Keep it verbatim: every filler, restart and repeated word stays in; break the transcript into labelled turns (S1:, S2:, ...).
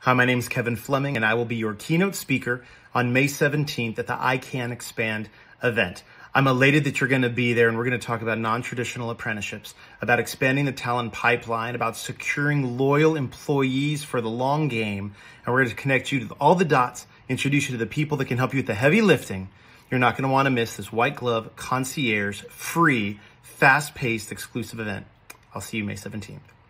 S1: Hi, my name is Kevin Fleming, and I will be your keynote speaker on May seventeenth at the I CAN Expand event. I'm elated that you're going to be there, and we're going to talk about non-traditional apprenticeships, about expanding the talent pipeline, about securing loyal employees for the long game, and we're going to connect you to all the dots, introduce you to the people that can help you with the heavy lifting. You're not going to want to miss this white glove, concierge, free, fast-paced, exclusive event. I'll see you May seventeenth.